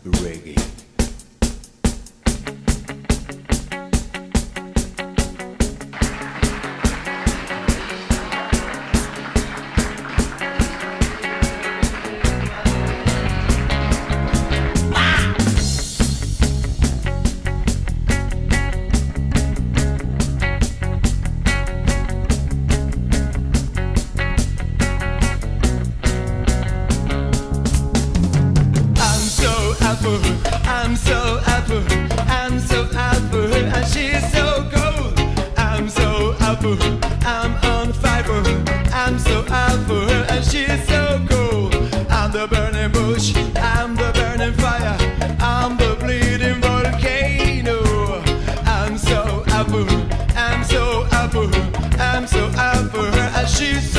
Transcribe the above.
reggae. I'm so apple, I'm so apple, and she's so cold. I'm so apple, I'm on fire. I'm so apple, and she's so cold. I'm the burning bush, I'm the burning fire, I'm the bleeding volcano. I'm so apple, I'm so apple, I'm so apple, and she's so